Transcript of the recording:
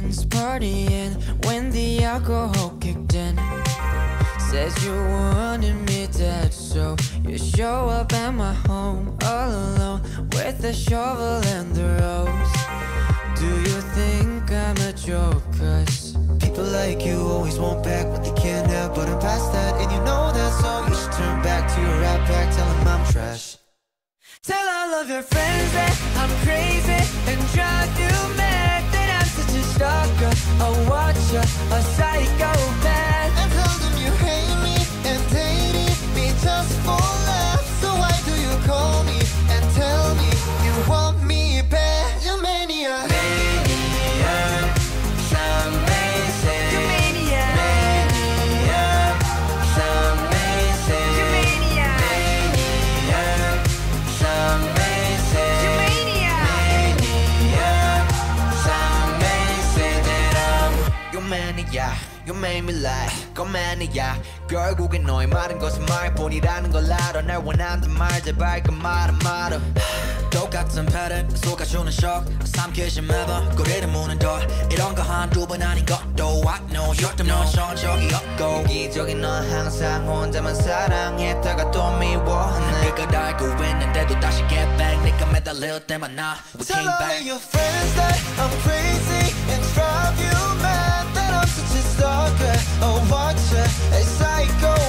weekends partying when the alcohol kicked in. Says you wanted me dead, so you show up at my home all alone with a shovel and the rose. Do you think I'm a joke? 'Cause people like you always want back what they can't have, but I'm past that and you know that, so you should turn back to your rap pack. Tell them I'm trash. Tell all of your friends that I'm crazy and drive you mad, that I'm such a stalker, a watcher, a psychopath. And tell them you hate me and dating me just for laughs. So why do you call me and tell me you want me back? You maniac. Maniac, some may say. You maniac. Maniac, some may say. You maniac. Maniac, some may say. You maniac. Maniac, some may say that I'm. You maniac. You made me lie. Go maniac. 결국엔 너의 말은 거짓말뿐이라는 걸 알아. 날 원한단 말 제발 그 말은 말아. 똑같은 패턴 속아주는 shock 삼키지 매번 꼬리를 무는 더 이런 거 한두 번 아닌 것도 I know you're the 넌 션 적이 없고 이기적인 넌 항상 혼자만 사랑했다가 또 미워하네. 그걸 알고 있는데도 다시 get back 네가 매달릴 때만 나 we came back. Tell all your friends that I'm crazy and drive you mad, that I'm such a stalker, a watcher, a psycho